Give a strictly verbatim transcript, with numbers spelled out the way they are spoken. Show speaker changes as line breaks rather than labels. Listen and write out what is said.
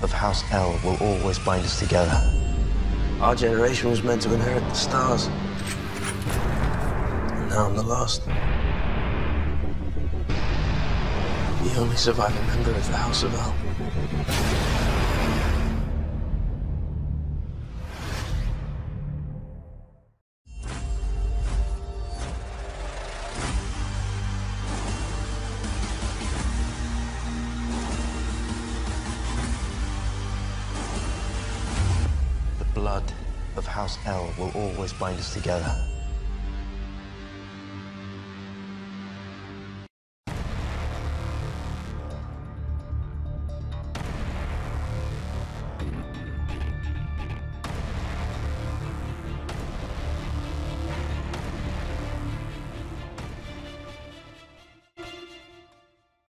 of House L will always bind us together.
Our generation was meant to inherit the stars. And now I'm the last. The only surviving member of the House of L.
The blood of House L will always bind us together.